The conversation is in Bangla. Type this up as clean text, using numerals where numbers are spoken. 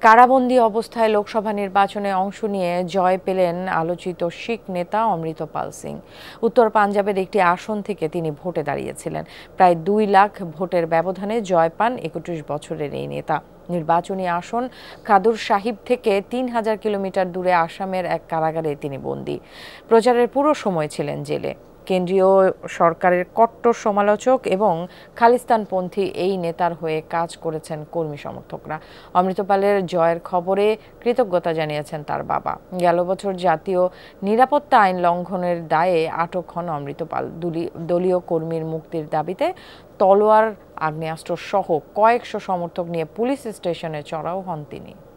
কারাবন্দী অবস্থায় লোকসভা নির্বাচনে অংশ নিয়ে জয় পেলেন আলোচিত শিখ নেতা অমৃতপাল সিং। উত্তর পাঞ্জাবের একটি আসন থেকে তিনি ভোটে দাঁড়িয়েছিলেন। প্রায় 2 লাখ ভোটের ব্যবধানে জয় পান 31 বছরের এই নেতা। নির্বাচনী আসন কাদুর সাহিব থেকে 3000 কিলোমিটার দূরে আসামের এক কারাগারে তিনি বন্দী। প্রচারের পুরো সময় ছিলেন জেলে। কেন্দ্রীয় সরকারের কট্টর সমালোচক এবং খালিস্তানপন্থী এই নেতার হয়ে কাজ করেছেন কর্মী সমর্থকরা। অমৃতপালের জয়ের খবরে কৃতজ্ঞতা জানিয়েছেন তার বাবা। গেল বছর জাতীয় নিরাপত্তা আইন লঙ্ঘনের দায়ে আটক হন অমৃতপাল। দলীয় কর্মীর মুক্তির দাবিতে তলোয়ার, আগ্নেয়াস্ত্র সহ কয়েকশো সমর্থক নিয়ে পুলিশ স্টেশনে চড়াও হন তিনি।